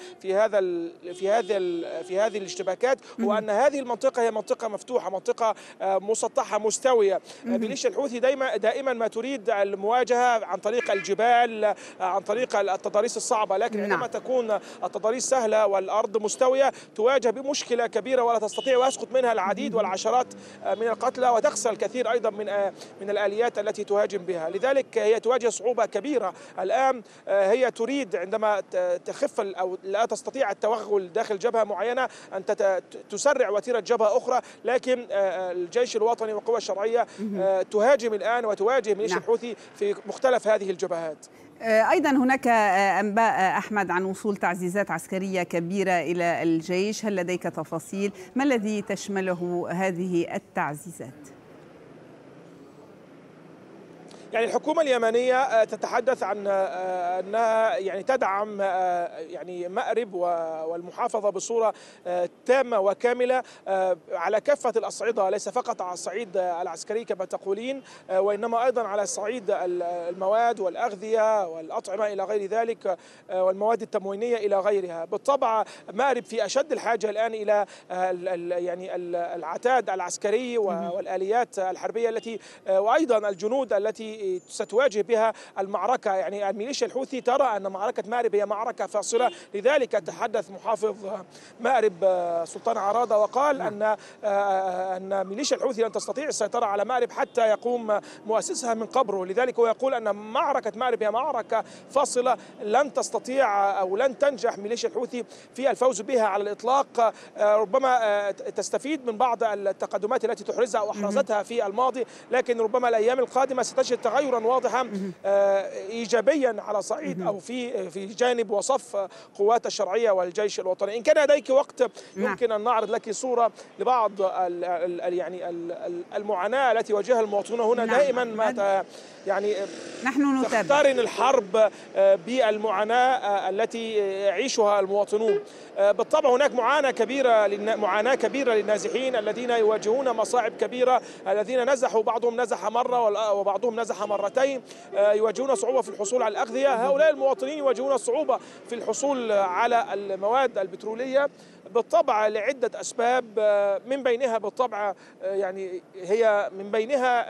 Speaker 4: في هذه الاشتباكات، هو أن هذه المنطقة هي منطقة مفتوحة، منطقة مسطحة مستوية. ميليشيا الحوثي دائما ما تريد المواجهة عن طريق الجبال، عن طريق التضاريس الصعبة، لكن عندما تكون التضاريس سهلة والأرض مستوية تواجه بمشكلة كبيرة ولا تستطيع، ويسقط منها العديد والعشرات من القتلى وتخسر الكثير أيضا من الآليات التي تهاجم بها. لذلك هي تواجه صعوبة كبيرة الآن. هي تريد عندما تخف أو لا تستطيع التوغل داخل جبهة معينة أن تسرع وتيرة جبهة أخرى، لكن الجيش الوطني والقوى الشرعية تهاجم الآن وتواجه ميليشيا الحوثي في مختلف هذه الجبهات.
Speaker 1: أيضا هناك أنباء أحمد عن وصول تعزيزات عسكرية كبيرة إلى الجيش، هل لديك تفاصيل؟ ما الذي تشمله هذه التعزيزات؟
Speaker 4: يعني الحكومة اليمنية تتحدث عن أنها يعني تدعم يعني مأرب والمحافظة بصورة تامة وكاملة على كافة الأصعدة، ليس فقط على الصعيد العسكري كما تقولين، وإنما أيضا على صعيد المواد والأغذية والأطعمة إلى غير ذلك، والمواد التموينية إلى غيرها. بالطبع مأرب في أشد الحاجة الآن إلى يعني العتاد العسكري والآليات الحربية التي وأيضا الجنود التي ستواجه بها المعركة. يعني الميليشيا الحوثي ترى أن معركة مأرب هي معركة فاصلة، لذلك تحدث محافظ مأرب سلطان عرادة وقال أن ميليشيا الحوثي لن تستطيع السيطرة على مأرب حتى يقوم مؤسسها من قبره. لذلك هو يقول أن معركة مأرب هي معركة فاصلة لن تستطيع أو لن تنجح ميليشيا الحوثي في الفوز بها على الإطلاق. ربما تستفيد من بعض التقدمات التي تحرزها أو أحرزتها في الماضي، لكن ربما الأيام القادمة ستجد تغيرا واضحا إيجابيا على صعيد أو في جانب وصف قوات الشرعية والجيش الوطني. إن كان لديك وقت يمكن أن نعرض لك صورة لبعض يعني المعاناة التي يواجهها المواطنون هنا. دائما ما يعني
Speaker 1: نحن
Speaker 4: تقترن الحرب بالمعاناة التي يعيشها المواطنون. بالطبع هناك معاناة كبيرة للنازحين الذين يواجهون مصاعب كبيرة، الذين نزحوا بعضهم نزح مرة وبعضهم نزح مرتين، يواجهون صعوبة في الحصول على الأغذية. هؤلاء المواطنين يواجهون صعوبة في الحصول على المواد البترولية بالطبع لعدة أسباب، من بينها بالطبع يعني هي من بينها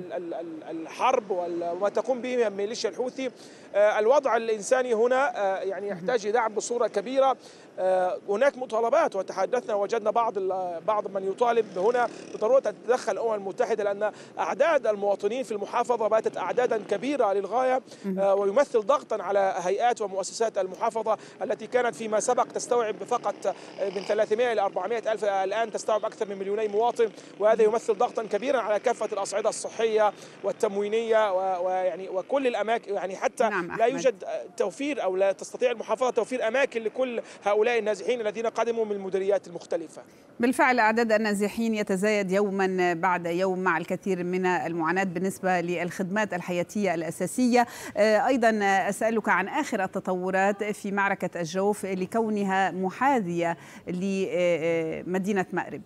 Speaker 4: الحرب وما تقوم به ميليشيا الحوثي. الوضع الإنساني هنا يعني يحتاج دعم بصورة كبيرة. هناك مطالبات وتحدثنا وجدنا بعض من يطالب هنا بضرورة أن تتدخل الأمم المتحدة، لأن أعداد المواطنين في المحافظة باتت أعدادا كبيرة للغاية، ويمثل ضغطا على هيئات ومؤسسات المحافظة التي كانت فيما سبق تستوعب فقط من 300 إلى 400 ألف، الآن تستوعب أكثر من 2 مليون مواطن، وهذا يمثل ضغطا كبيرا على كافة الأصعدة الصحية والتموينية ويعني وكل الأماكن. يعني حتى لا يوجد توفير أو لا تستطيع المحافظة توفير أماكن لكل هؤلاء النازحين الذين قدموا من المديريات المختلفة.
Speaker 1: بالفعل أعداد النازحين يتزايد يوما بعد يوم مع الكثير من المعاناة بالنسبة للخدمات الحياتية الأساسية. أيضا أسألك عن آخر التطورات في معركة الجوف لكونها محاذية لمدينة مأرب.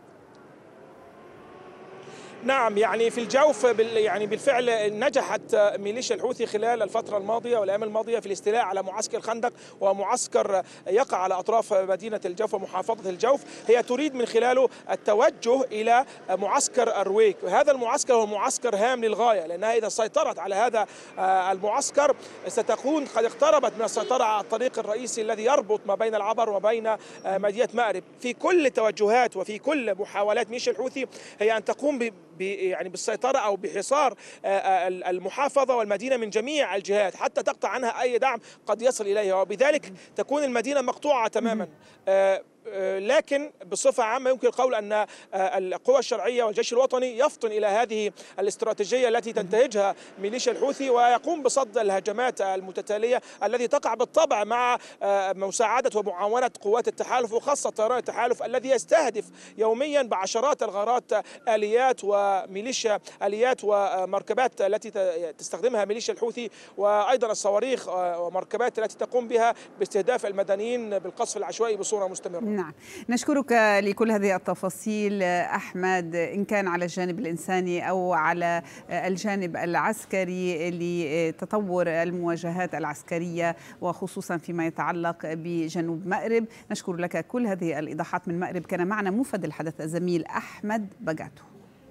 Speaker 4: نعم، يعني في الجوف يعني بالفعل نجحت ميليشيا الحوثي خلال الفترة الماضية والأيام الماضية في الاستيلاء على معسكر خندق، ومعسكر يقع على أطراف مدينة الجوف ومحافظة الجوف. هي تريد من خلاله التوجه إلى معسكر أرويك، وهذا المعسكر هو معسكر هام للغاية، لأنها إذا سيطرت على هذا المعسكر ستكون قد اقتربت من السيطرة على الطريق الرئيسي الذي يربط ما بين العبر وبين مدينة مأرب. في كل التوجهات وفي كل محاولات ميليشيا الحوثي هي أن تقوم يعني بالسيطرة أو بحصار المحافظة والمدينة من جميع الجهات حتى تقطع عنها أي دعم قد يصل إليها، وبذلك تكون المدينة مقطوعة تماما. لكن بصفة عامة يمكن القول أن القوى الشرعية والجيش الوطني يفطن إلى هذه الاستراتيجية التي تنتهجها ميليشيا الحوثي، ويقوم بصد الهجمات المتتالية التي تقع بالطبع مع مساعدة ومعاونة قوات التحالف، وخاصة طيران التحالف الذي يستهدف يوميا بعشرات الغارات آليات وميليشيا آليات ومركبات التي تستخدمها ميليشيا الحوثي، وأيضا الصواريخ ومركبات التي تقوم بها باستهداف المدنيين بالقصف العشوائي بصورة مستمرة.
Speaker 1: نعم، نشكرك لكل هذه التفاصيل أحمد، إن كان على الجانب الإنساني أو على الجانب العسكري لتطور المواجهات العسكرية وخصوصا فيما يتعلق بجنوب مأرب. نشكر لك كل هذه الإيضاحات من مأرب. كان معنا موفد الحدث الزميل أحمد بقاتو.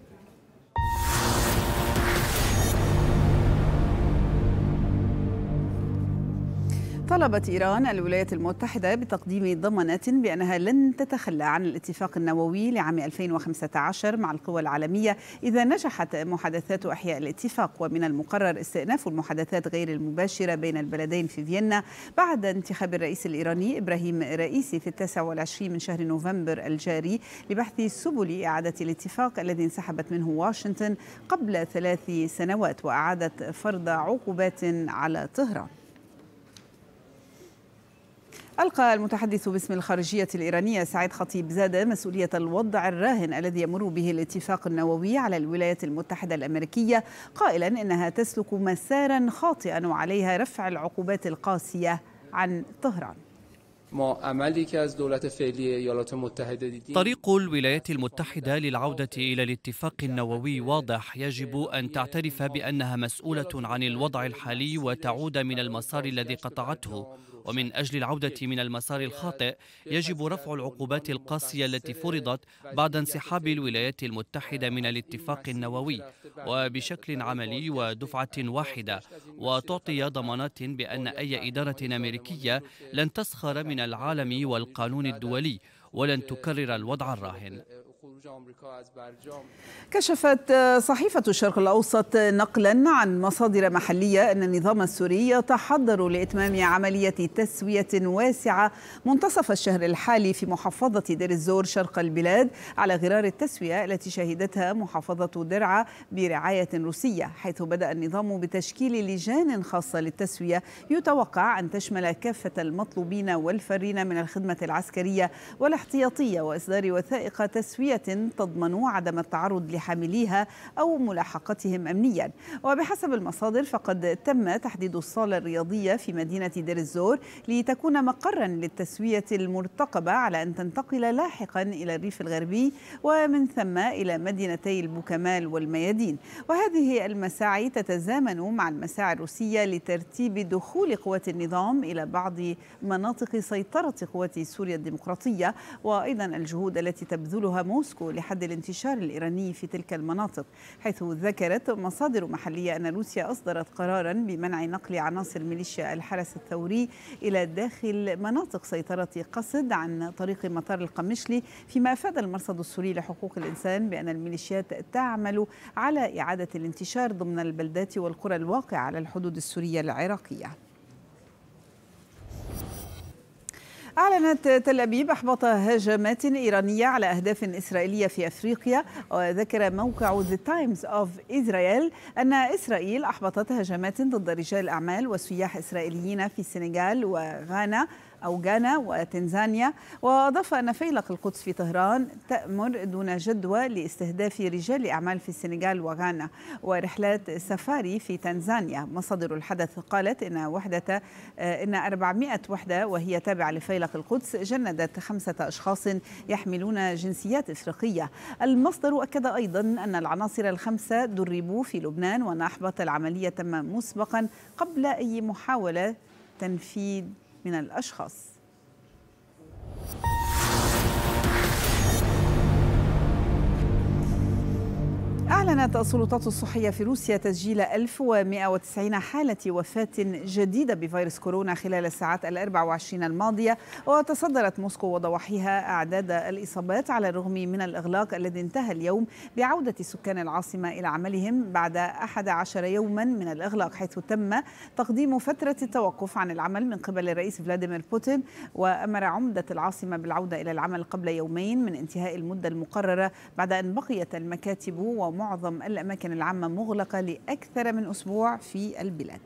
Speaker 1: طلبت إيران الولايات المتحدة بتقديم ضمانات بأنها لن تتخلى عن الاتفاق النووي لعام 2015 مع القوى العالمية إذا نجحت محادثات إحياء الاتفاق، ومن المقرر استئناف المحادثات غير المباشرة بين البلدين في فيينا بعد انتخاب الرئيس الإيراني إبراهيم رئيسي في 29 من شهر نوفمبر الجاري لبحث سبل إعادة الاتفاق الذي انسحبت منه واشنطن قبل 3 سنوات وأعادت فرض عقوبات على طهران. ألقى المتحدث باسم الخارجية الإيرانية سعيد خطيب زادة مسؤولية الوضع الراهن الذي يمر به الاتفاق النووي على الولايات المتحدة الأمريكية، قائلا إنها تسلك مسارا خاطئا وعليها رفع العقوبات القاسية عن طهران.
Speaker 7: طريق الولايات المتحدة للعودة إلى الاتفاق النووي واضح. يجب أن تعترف بأنها مسؤولة عن الوضع الحالي وتعود من المسار الذي قطعته، ومن أجل العودة من المسار الخاطئ يجب رفع العقوبات القاسية التي فرضت بعد انسحاب الولايات المتحدة من الاتفاق النووي وبشكل عملي ودفعة واحدة، وتعطي ضمانات بأن أي إدارة أمريكية لن تسخر من العالم والقانون الدولي ولن تكرر الوضع الراهن.
Speaker 1: كشفت صحيفة الشرق الأوسط نقلا عن مصادر محلية أن النظام السوري يتحضر لإتمام عملية تسوية واسعة منتصف الشهر الحالي في محافظة دير الزور شرق البلاد على غرار التسوية التي شهدتها محافظة درعا برعاية روسية، حيث بدأ النظام بتشكيل لجان خاصة للتسوية يتوقع أن تشمل كافة المطلوبين والفارين من الخدمة العسكرية والاحتياطية وإصدار وثائق تسوية تضمن عدم التعرض لحامليها أو ملاحقتهم أمنيا. وبحسب المصادر فقد تم تحديد الصالة الرياضية في مدينة دير الزور لتكون مقرا للتسوية المرتقبة على أن تنتقل لاحقا إلى الريف الغربي ومن ثم إلى مدينتي البوكمال والميادين. وهذه المساعي تتزامن مع المساعي الروسية لترتيب دخول قوات النظام إلى بعض مناطق سيطرة قوات سوريا الديمقراطية، وأيضا الجهود التي تبذلها موسكو لحد الانتشار الإيراني في تلك المناطق، حيث ذكرت مصادر محلية أن روسيا أصدرت قرارا بمنع نقل عناصر ميليشيا الحرس الثوري إلى داخل مناطق سيطرة قسد عن طريق مطار القمشلي، فيما أفاد المرصد السوري لحقوق الإنسان بأن الميليشيات تعمل على إعادة الانتشار ضمن البلدات والقرى الواقعة على الحدود السورية العراقية. أعلنت تل أبيب إحباط هجمات إيرانية على أهداف إسرائيلية في أفريقيا، وذكر موقع The Times of Israel أن إسرائيل أحبطت هجمات ضد رجال أعمال وسياح إسرائيليين في السنغال وغانا وتنزانيا، وأضاف أن فيلق القدس في طهران تأمر دون جدوى لاستهداف رجال أعمال في السنغال وغانا ورحلات سفاري في تنزانيا. مصادر الحدث قالت إن 400 وحدة وهي تابعة لفيلق القدس جندت 5 أشخاص يحملون جنسيات إفريقية. المصدر أكد أيضا أن العناصر ال5 دربوا في لبنان وأن إحباط العملية تم مسبقا قبل أي محاولة تنفيذ من الأشخاص. أعلنت السلطات الصحية في روسيا تسجيل 1190 حالة وفاة جديدة بفيروس كورونا خلال الساعات 24 الماضية، وتصدرت موسكو وضواحيها أعداد الإصابات على الرغم من الإغلاق الذي انتهى اليوم بعودة سكان العاصمة إلى عملهم بعد 11 يوما من الإغلاق، حيث تم تقديم فترة التوقف عن العمل من قبل الرئيس فلاديمير بوتين، وأمر عمدة العاصمة بالعودة إلى العمل قبل يومين من انتهاء المدة المقررة، بعد أن بقيت المكاتب ومعظم الأماكن العامة مغلقة لأكثر من أسبوع في البلاد.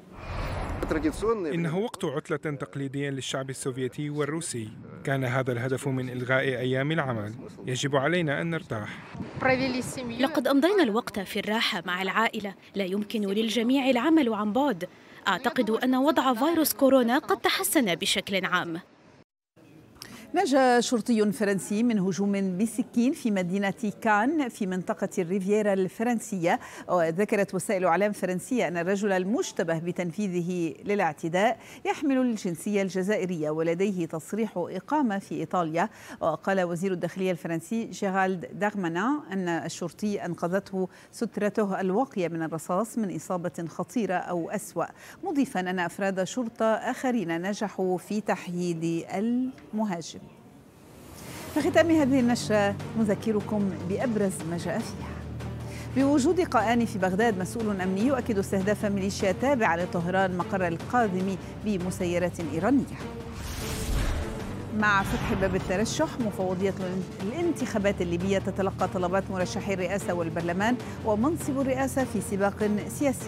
Speaker 9: إنه وقت عطلة تقليدية للشعب السوفيتي والروسي. كان هذا الهدف من إلغاء أيام العمل. يجب علينا أن نرتاح.
Speaker 10: لقد أمضينا الوقت في الراحة مع العائلة. لا يمكن للجميع العمل عن بعد. أعتقد أن وضع فيروس كورونا قد تحسن بشكل عام.
Speaker 1: نجا شرطي فرنسي من هجوم بسكين في مدينة كان في منطقة الريفيرا الفرنسية، وذكرت وسائل إعلام فرنسية أن الرجل المشتبه بتنفيذه للاعتداء يحمل الجنسية الجزائرية ولديه تصريح إقامة في إيطاليا. وقال وزير الداخلية الفرنسي جيرالد دارمانان أن الشرطي أنقذته سترته الواقية من الرصاص من إصابة خطيرة أو أسوأ، مضيفا أن أفراد شرطة آخرين نجحوا في تحييد المهاجم. في ختام هذه النشرة نذكركم بأبرز ما جاء فيها. بوجود قائان في بغداد، مسؤول أمني يؤكد استهداف ميليشيا تابعة لطهران مقر القادم بمسيرات إيرانية. مع فتح باب الترشح، مفوضية الانتخابات الليبية تتلقى طلبات مرشحي الرئاسة والبرلمان ومنصب الرئاسة في سباق سياسي.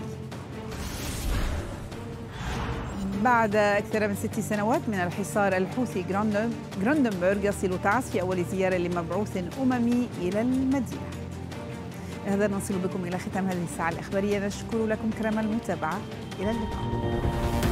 Speaker 1: بعد أكثر من 6 سنوات من الحصار الحوثي، غراندنبرغ يصل تعز في أول زيارة لمبعوث أممي إلى المدينة. هذا نصل بكم إلى ختام هذه الساعة الإخبارية. نشكر لكم كرام المتابعة. إلى اللقاء.